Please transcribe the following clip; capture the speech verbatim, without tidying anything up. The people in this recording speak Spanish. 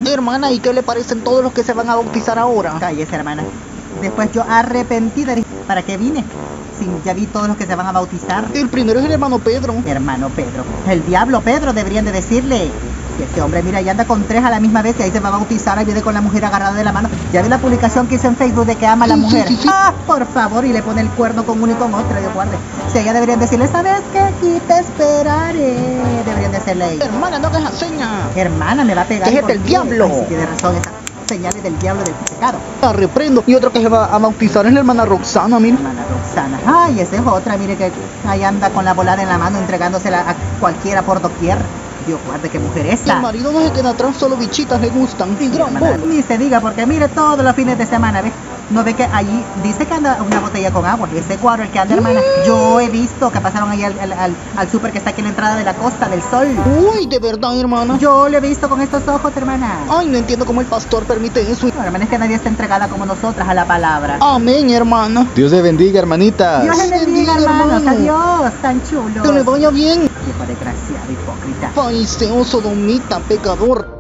Hermana, ¿y qué le parecen todos los que se van a bautizar ahora? Cállese, hermana. Después yo arrepentida, dije, ¿para qué vine? Si ya vi todos los que se van a bautizar. El primero es el hermano Pedro. Hermano Pedro. El diablo Pedro, deberían de decirle. Y este hombre, mira, ya anda con tres a la misma vez y ahí se va a bautizar, ahí viene con la mujer agarrada de la mano. Ya vi la publicación que hizo en Facebook de que ama a la Sí, mujer. sí, sí, sí. Ah, por favor, y le pone el cuerno con uno y con otro, Dios guarde. Si ella deberían decirle, ¿sabes qué? Aquí te esperaré. Deberían decirle. Hermana, no hagas seña. Hermana, me va a pegar. Déjate el por- diablo. Ay, sí, tiene razón, esas señales del diablo y del pecado. La reprendo. Y otro que se va a bautizar es la hermana Roxana, mira. Hermana Roxana. Ay, esa es otra, mire que ahí anda con la volada en la mano entregándosela a cualquiera por doquier. Dios guarde, qué mujer El esta. marido no se queda atrás, solo bichitas le gustan. Y gran Hermana, bol. ni se diga, porque mire todos los fines de semana, ¿ves? No ve que allí dice que anda una botella con agua. Ese cuadro, el que anda, hermana. Yo he visto que pasaron ahí al, al, al, al súper que está aquí en la entrada de la Costa del Sol. Uy, de verdad, hermana. Yo lo he visto con estos ojos, hermana. Ay, no entiendo cómo el pastor permite eso. No, hermana, es que nadie está entregada como nosotras a la palabra. Amén, hermana. Dios te bendiga, hermanitas. Dios les bendiga, bendiga, hermanos. hermano. Adiós, tan chulo. Que le vaya bien. Viejo desgraciado, hipócrita. Fariseo, sodomita, pecador.